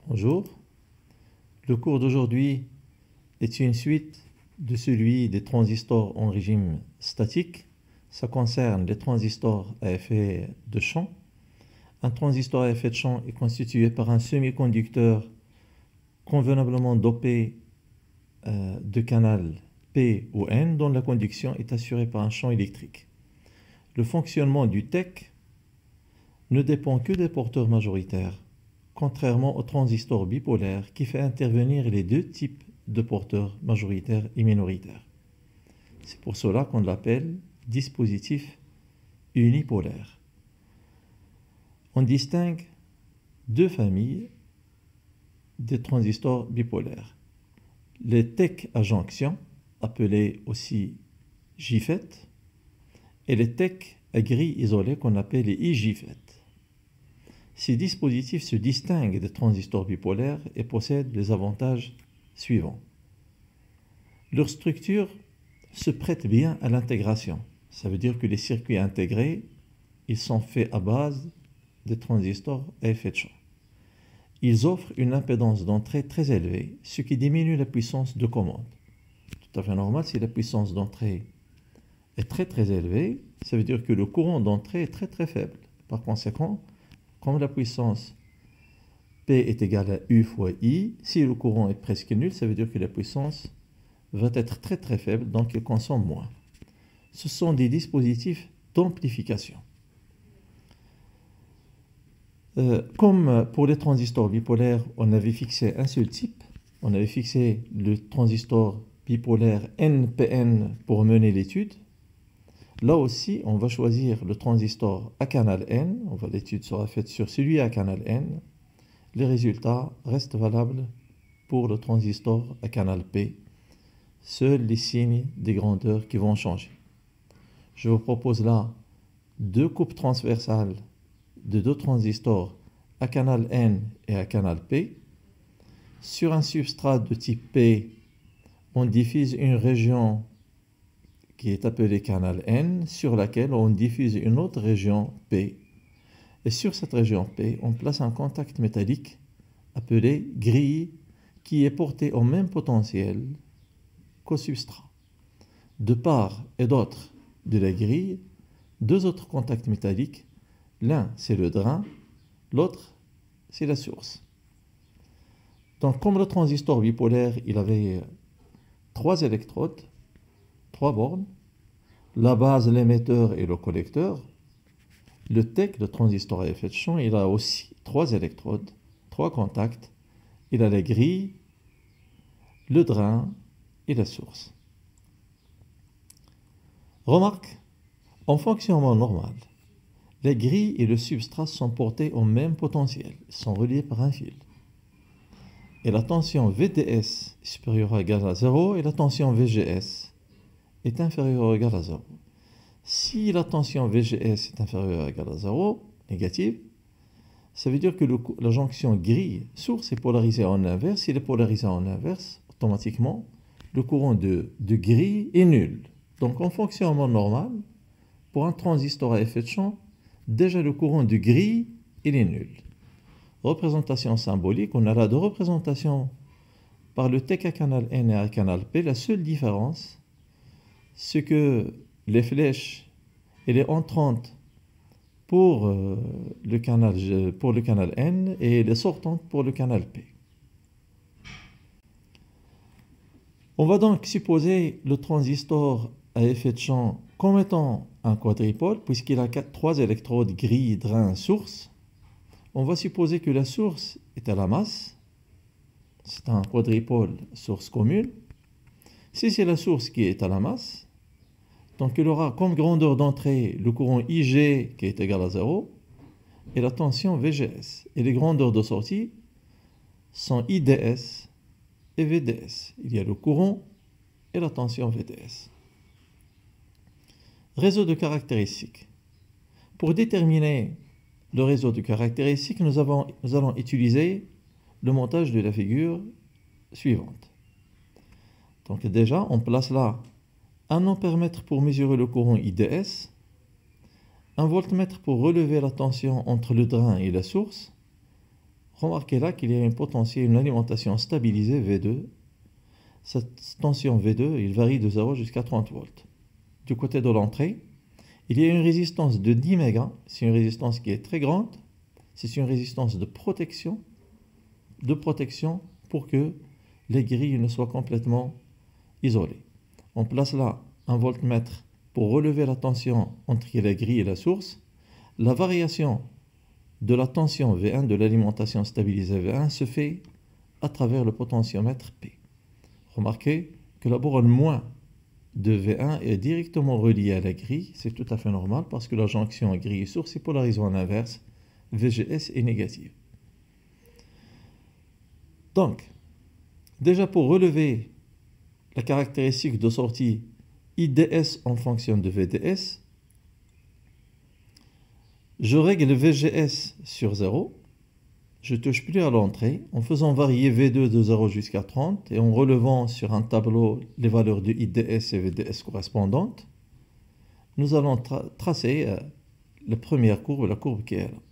Bonjour. Le cours d'aujourd'hui est une suite de celui des transistors en régime statique. Ça concerne les transistors à effet de champ. Un transistor à effet de champ est constitué par un semi-conducteur convenablement dopé de canal P ou N dont la conduction est assurée par un champ électrique. Le fonctionnement du TEC ne dépend que des porteurs majoritaires, contrairement au transistor bipolaire qui fait intervenir les deux types de porteurs majoritaires et minoritaires. C'est pour cela qu'on l'appelle dispositif unipolaire. On distingue deux familles de transistors bipolaires. Les TEC à jonction, appelés aussi JFET, et les TEC à grille isolée qu'on appelle les IJFET. Ces dispositifs se distinguent des transistors bipolaires et possèdent les avantages suivants. Leur structure se prête bien à l'intégration. Ça veut dire que les circuits intégrés, ils sont faits à base des transistors à effet de champ. Ils offrent une impédance d'entrée très élevée, ce qui diminue la puissance de commande. Tout à fait normal, si la puissance d'entrée est très élevée, ça veut dire que le courant d'entrée est très faible. Par conséquent, comme la puissance P est égale à U fois I, si le courant est presque nul, ça veut dire que la puissance va être très faible, donc il consomme moins. Ce sont des dispositifs d'amplification. Comme pour les transistors bipolaires, on avait fixé un seul type, on avait fixé le transistor bipolaire NPN pour mener l'étude. Là aussi, on va choisir le transistor à canal N. L'étude sera faite sur celui à canal N. Les résultats restent valables pour le transistor à canal P. Seuls les signes des grandeurs qui vont changer. Je vous propose là deux coupes transversales de deux transistors à canal N et à canal P. Sur un substrat de type P, on diffuse une région qui est appelée canal N, sur laquelle on diffuse une autre région P. Et sur cette région P, on place un contact métallique appelé grille qui est porté au même potentiel qu'au substrat. De part et d'autre de la grille, deux autres contacts métalliques. L'un, c'est le drain, l'autre, c'est la source. Donc, comme le transistor bipolaire, il avait trois électrodes, trois bornes, la base, l'émetteur et le collecteur. Le TEC, le transistor à effet de champ, il a aussi trois électrodes, trois contacts. Il a la grille, le drain et la source. Remarque, en fonctionnement normal, la grille et le substrat sont portés au même potentiel, ils sont reliés par un fil. Et la tension VDS est supérieure ou égale à 0 et la tension VGS est inférieure ou égale à 0. Si la tension VGS est inférieure ou égale à 0, négative, ça veut dire que la jonction grille-source est polarisée en inverse. S'il est polarisé en inverse, automatiquement, le courant de grille est nul. Donc en fonctionnement normal, pour un transistor à effet de champ, déjà le courant de grille, il est nul. Représentation symbolique, on a là deux représentations par le TEC à canal N et à canal P. La seule différence, c'est que les flèches, elle est entrante pour le canal N et les sortantes pour le canal P. On va donc supposer le transistor à effet de champ comme étant un quadripôle, puisqu'il a trois électrodes grille, drain, source. On va supposer que la source est à la masse. C'est un quadripôle source commune. Si c'est la source qui est à la masse, donc il aura comme grandeur d'entrée le courant IG qui est égal à 0 et la tension VGS. Et les grandeurs de sortie sont IDS et VDS. Il y a le courant et la tension VDS. Réseau de caractéristiques. Pour déterminer le réseau de caractéristiques, nous allons utiliser le montage de la figure suivante. Donc déjà, on place là un ampèremètre pour mesurer le courant IDS, un voltmètre pour relever la tension entre le drain et la source, Remarquez là qu'il y a une alimentation stabilisée V2. Cette tension V2, il varie de 0 jusqu'à 30 volts. Du côté de l'entrée, il y a une résistance de 10 mégas. C'est une résistance qui est très grande. C'est une résistance de protection pour que les grilles ne soient complètement isolées. On place là un voltmètre pour relever la tension entre la grille et la source. La variation de la tension V1 de l'alimentation stabilisée V1 se fait à travers le potentiomètre P. Remarquez que la borne moins de V1 est directement reliée à la grille. C'est tout à fait normal parce que la jonction grille et source est polarisée en inverse. VGS est négative. Donc, déjà pour relever la caractéristique de sortie IDS en fonction de VDS, je règle VGS sur 0, je ne touche plus à l'entrée, en faisant varier V2 de 0 jusqu'à 30 et en relevant sur un tableau les valeurs de IDS et VDS correspondantes, nous allons tracer la première courbe, la courbe qui est là.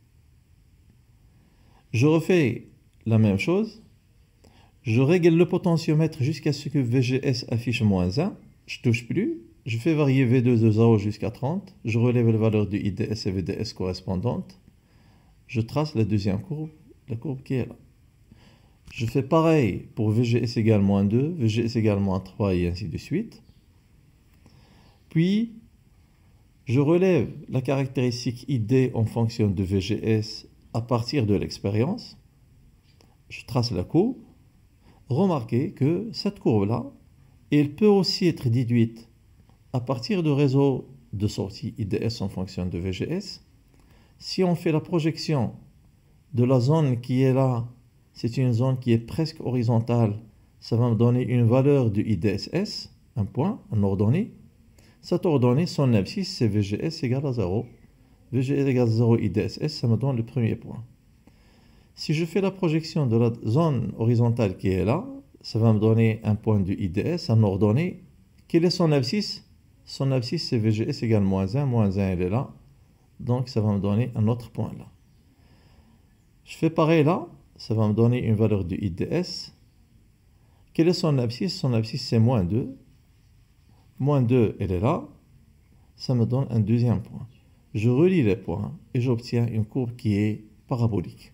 Je refais la même chose, je règle le potentiomètre jusqu'à ce que VGS affiche moins 1, je ne touche plus, je fais varier V2 de 0 jusqu'à 30, je relève les valeurs de IDS et VDS correspondantes, je trace la deuxième courbe, la courbe qui est là. Je fais pareil pour VGS égale moins 2, VGS égale moins 3 et ainsi de suite. Puis, je relève la caractéristique ID en fonction de VGS à partir de l'expérience. Je trace la courbe. Remarquez que cette courbe-là, elle peut aussi être déduite à partir de réseau de sortie IDS en fonction de VGS. Si on fait la projection de la zone qui est là, c'est une zone qui est presque horizontale, ça va me donner une valeur de IDSS, un point, un ordonnée. Cette ordonnée, son abscisse, c'est VGS égale à 0. VGS égale à 0 IDSS, ça me donne le premier point. Si je fais la projection de la zone horizontale qui est là, ça va me donner un point de IDS, un ordonnée. Quel est son abscisse? Son abscisse, c'est VGS égale moins 1. Moins 1, elle est là. Donc, ça va me donner un autre point là. Je fais pareil là. Ça va me donner une valeur de IDS. Quel est son abscisse? Son abscisse, c'est moins 2. Moins 2, elle est là. Ça me donne un deuxième point. Je relie les points et j'obtiens une courbe qui est parabolique.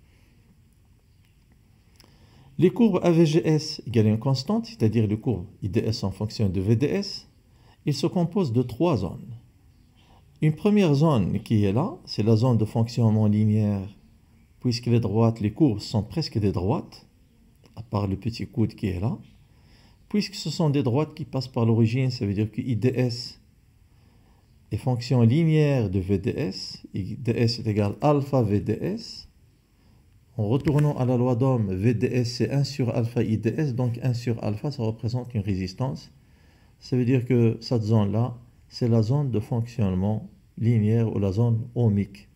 Les courbes AVGS égale une constante, c'est-à-dire les courbes IDS en fonction de VDS, ils se composent de trois zones. Une première zone qui est là, c'est la zone de fonctionnement linéaire, puisque les droites, les courbes sont presque des droites, à part le petit coude qui est là. Puisque ce sont des droites qui passent par l'origine, ça veut dire que IDS est fonction linéaire de VDS, IDS est égal à alpha VDS. En retournant à la loi d'Ohm, VDS c'est 1 sur alpha IDS, donc 1 sur alpha, ça représente une résistance. Ça veut dire que cette zone-là, c'est la zone de fonctionnement linéaire ou la zone ohmique.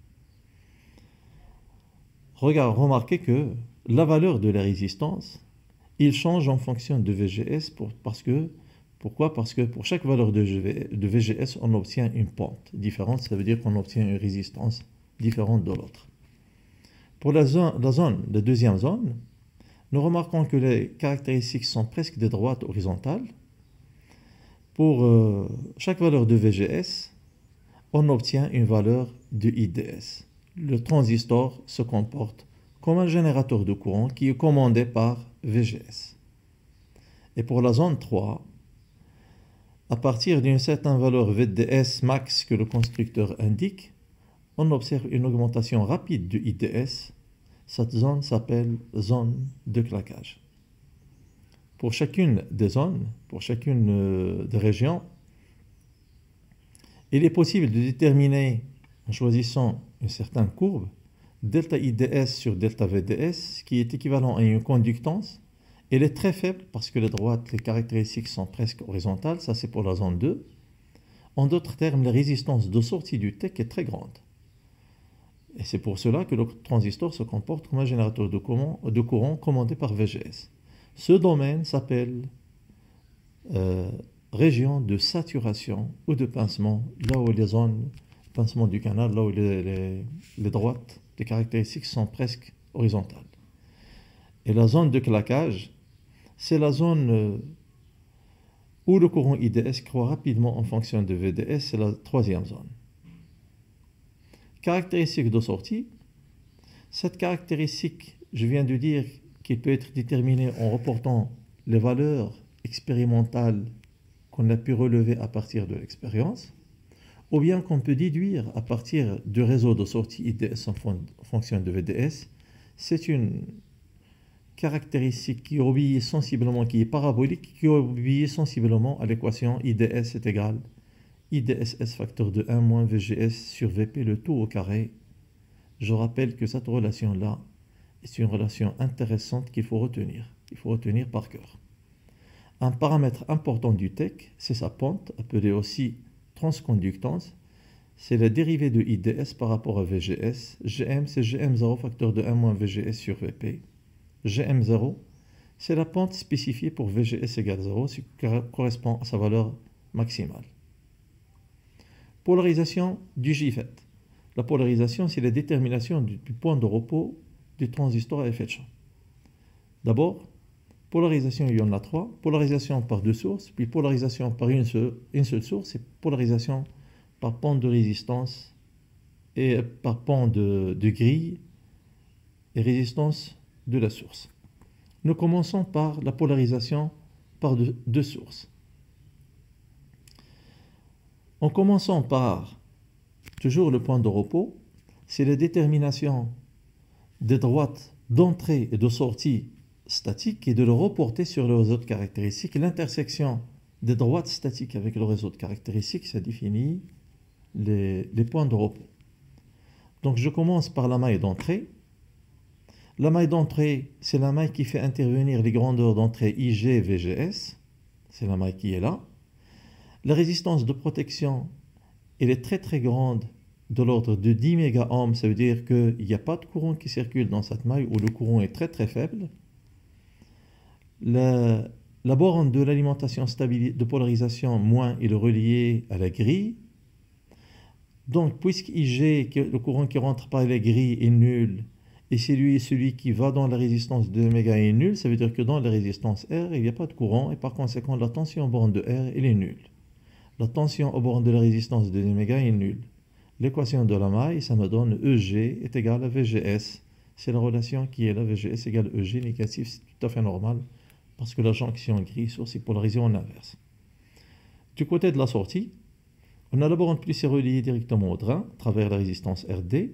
Remarquez que la valeur de la résistance, il change en fonction de VGS. Pourquoi? Parce que pour chaque valeur de VGS, on obtient une pente différente. Ça veut dire qu'on obtient une résistance différente de l'autre. Pour la deuxième zone, nous remarquons que les caractéristiques sont presque des droites horizontales. Pour chaque valeur de VGS, on obtient une valeur de IDS. Le transistor se comporte comme un générateur de courant qui est commandé par VGS. Et pour la zone 3, à partir d'une certaine valeur VDS max que le constructeur indique, on observe une augmentation rapide de IDS. Cette zone s'appelle zone de claquage. Pour chacune des zones, pour chacune des régions, il est possible de déterminer, en choisissant une certaine courbe, delta IDS sur delta VDS, qui est équivalent à une conductance. Elle est très faible parce que les caractéristiques sont presque horizontales, ça c'est pour la zone 2. En d'autres termes, la résistance de sortie du TEC est très grande. Et c'est pour cela que le transistor se comporte comme un générateur de courant commandé par VGS. Ce domaine s'appelle région de saturation ou de pincement, là où les zones, pincement du canal, là où les droites, les caractéristiques sont presque horizontale. Et la zone de claquage, c'est la zone où le courant IDS croît rapidement en fonction de VDS, c'est la troisième zone. Caractéristique de sortie. Cette caractéristique, je viens de dire qu'il peut être déterminé en reportant les valeurs expérimentales qu'on a pu relever à partir de l'expérience, ou bien qu'on peut déduire à partir du réseau de sortie IDS en fonction de VDS. C'est une caractéristique qui obéit sensiblement, qui est parabolique, qui obéit sensiblement à l'équation IDS est égal IDSS facteur de 1 moins VGS sur VP le tout au carré. Je rappelle que cette relation-là est une relation intéressante qu'il faut retenir. Il faut retenir par cœur. Un paramètre important du TEC, c'est sa pente, appelée aussi transconductance. C'est la dérivée de IDS par rapport à VGS. GM, c'est GM0 facteur de 1 moins VGS sur VP. GM0, c'est la pente spécifiée pour VGS égale 0, ce qui correspond à sa valeur maximale. Polarisation du JFET. La polarisation, c'est la détermination du point de repos du transistor à effet de champ. D'abord, polarisation, il y en a trois. Polarisation par deux sources, puis polarisation par une seule source, et polarisation par pente de résistance et par pente de grille et résistance de la source. Nous commençons par la polarisation par deux sources. En commençant par toujours le point de repos, c'est la détermination des droites d'entrée et de sortie statique et de le reporter sur le réseau de caractéristiques. L'intersection des droites statiques avec le réseau de caractéristiques, ça définit les points de repos. Donc je commence par la maille d'entrée. La maille d'entrée, c'est la maille qui fait intervenir les grandeurs d'entrée IG et VGS. C'est la maille qui est là. La résistance de protection, elle est très très grande, de l'ordre de 10 mégaohms. Ça veut dire qu'il n'y a pas de courant qui circule dans cette maille, où le courant est très très faible. La borne de l'alimentation de polarisation moins est reliée à la grille. Donc, puisque IG, le courant qui rentre par la grille, est nul, et celui qui va dans la résistance de méga est nul, ça veut dire que dans la résistance R, il n'y a pas de courant, et par conséquent, la tension aux bornes de R, elle est nulle. La tension aux bornes de la résistance de méga est nulle. L'équation de la maille, ça me donne EG est égal à VGS. C'est la relation qui est là, VGS égale EG négatif, c'est tout à fait normal, parce que la jonction gris-source est polarisée en inverse. Du côté de la sortie, on a la borne plus reliée directement au drain, à travers la résistance RD.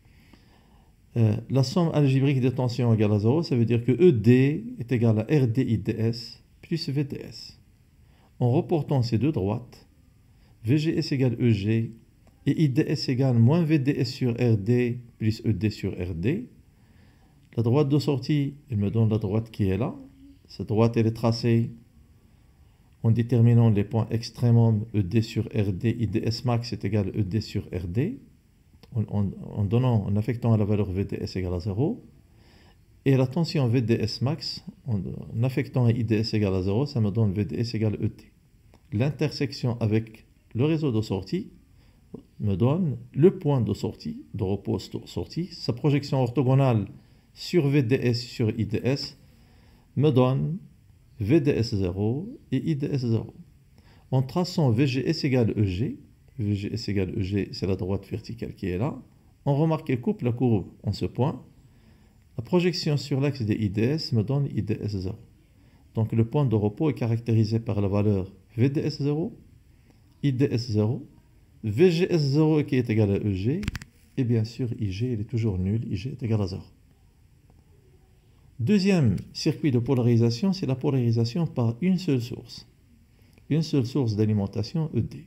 La somme algébrique des tensions égale à 0, ça veut dire que ED est égal à RD IDS plus VDS. En reportant ces deux droites, VGS égale EG et IDS égale moins VDS sur RD plus ED sur RD. La droite de sortie, elle me donne la droite qui est là. Cette droite, elle est tracée en déterminant les points extrémum ED sur RD, IDS max est égal à ED sur RD, en affectant à la valeur VDS égale à 0. Et la tension VDS max, en affectant à IDS égale à 0, ça me donne VDS égale à ET. L'intersection avec le réseau de sortie me donne le point de sortie, de repos sortie. Sa projection orthogonale sur VDS sur IDS me donne VDS 0 et IDS 0. En traçant VGS égale EG, VGS égale EG, c'est la droite verticale qui est là, on remarque qu'elle coupe la courbe en ce point. La projection sur l'axe des IDS me donne IDS 0. Donc le point de repos est caractérisé par la valeur VDS 0, IDS 0, VGS 0 qui est égal à EG, et bien sûr IG, il est toujours nul, IG est égal à 0. Deuxième circuit de polarisation, c'est la polarisation par une seule source d'alimentation ED.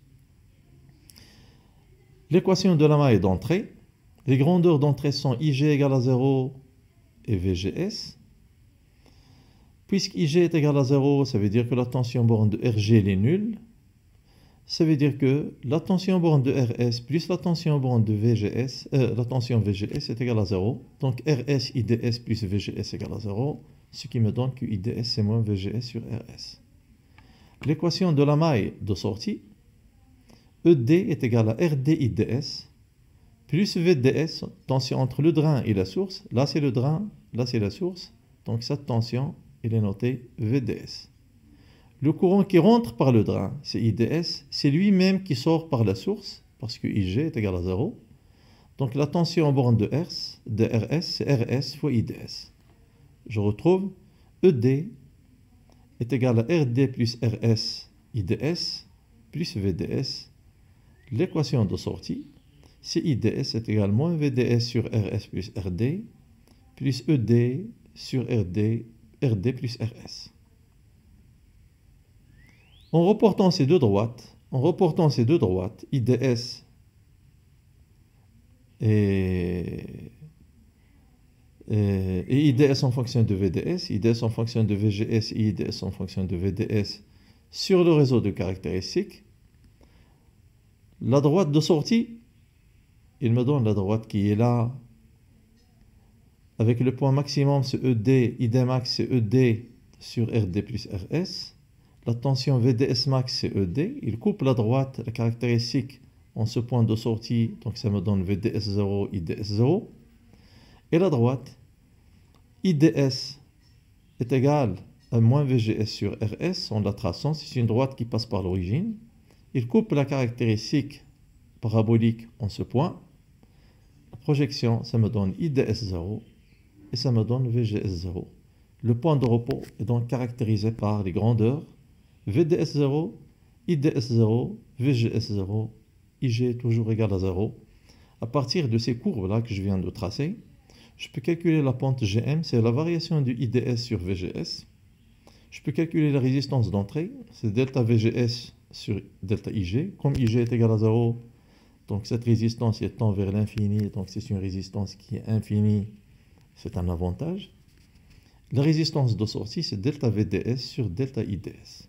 L'équation de la maille d'entrée, les grandeurs d'entrée sont IG égale à 0 et VGS. Puisque IG est égal à 0, ça veut dire que la tension borne de RG est nulle. Ça veut dire que la tension borne de RS plus la tension borne de VGS, la tension VGS est égale à 0. Donc RS, IDS plus VGS égale à 0, ce qui me donne que IDS c'est moins VGS sur RS. L'équation de la maille de sortie, ED est égal à RD IDS plus VDS, tension entre le drain et la source. Là, c'est le drain, là, c'est la source. Donc, cette tension, elle est notée VDS. Le courant qui rentre par le drain, c'est IDS. C'est lui-même qui sort par la source, parce que IG est égal à 0. Donc, la tension en borne de RS, c'est RS fois IDS. Je retrouve ED est égal à RD plus RS IDS plus VDS. L'équation de sortie, c'est IDS est égal à moins VDS sur RS plus RD plus ED sur RD plus RS. En reportant ces deux droites, IDS et IDS en fonction de VDS, IDS en fonction de VGS et IDS en fonction de VDS sur le réseau de caractéristiques. La droite de sortie, il me donne la droite qui est là, avec le point maximum, c'est ED, ID max, c'est ED sur RD plus RS. La tension VDS max, c'est ED. Il coupe la droite, la caractéristique, en ce point de sortie, donc ça me donne VDS 0, IDS 0. Et la droite, IDS est égal à moins VGS sur RS, en la traçant, c'est une droite qui passe par l'origine. Il coupe la caractéristique parabolique en ce point. La projection, ça me donne IDS 0 et ça me donne VGS 0. Le point de repos est donc caractérisé par les grandeurs VDS 0, IDS 0, VGS 0, IG toujours égal à 0. À partir de ces courbes-là que je viens de tracer, je peux calculer la pente GM, c'est la variation du IDS sur VGS. Je peux calculer la résistance d'entrée, c'est delta VGS sur delta IG. Comme IG est égal à 0, donc cette résistance tend vers l'infini, donc c'est une résistance qui est infinie, c'est un avantage. La résistance de sortie, c'est delta VDS sur delta IDS.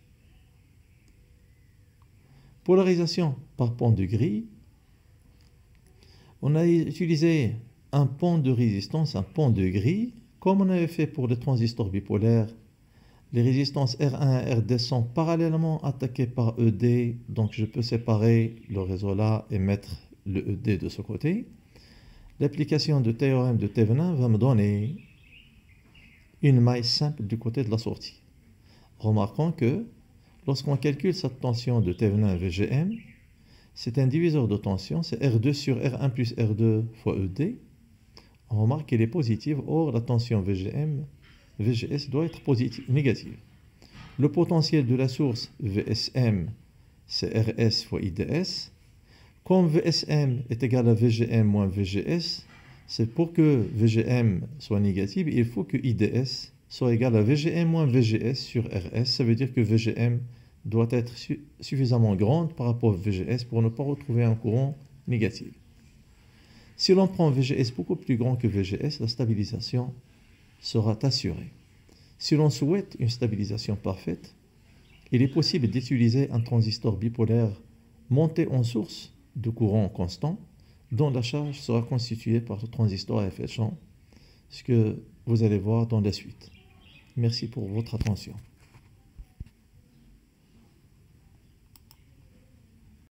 Polarisation par pont de grille. On a utilisé un pont de résistance, un pont de grille, comme on avait fait pour les transistors bipolaires. Les résistances R1 et RD sont parallèlement attaquées par ED, donc je peux séparer le réseau là et mettre le ED de ce côté. L'application du théorème de Thevenin va me donner une maille simple du côté de la sortie. Remarquons que lorsqu'on calcule cette tension de Thevenin VGM, c'est un diviseur de tension, c'est R2 sur R1 plus R2 fois ED. On remarque qu'elle est positive, or la tension VGS doit être négative. Le potentiel de la source VSM, c'est RS fois IDS. Comme VSM est égal à VGM moins VGS, c'est pour que VGM soit négative, il faut que IDS soit égal à VGM moins VGS sur RS. Ça veut dire que VGM doit être suffisamment grande par rapport à VGS pour ne pas retrouver un courant négatif. Si l'on prend VGS beaucoup plus grand que VGS, la stabilisation sera assurée. Si l'on souhaite une stabilisation parfaite, il est possible d'utiliser un transistor bipolaire monté en source de courant constant, dont la charge sera constituée par le transistor à effet de champ, ce que vous allez voir dans la suite. Merci pour votre attention.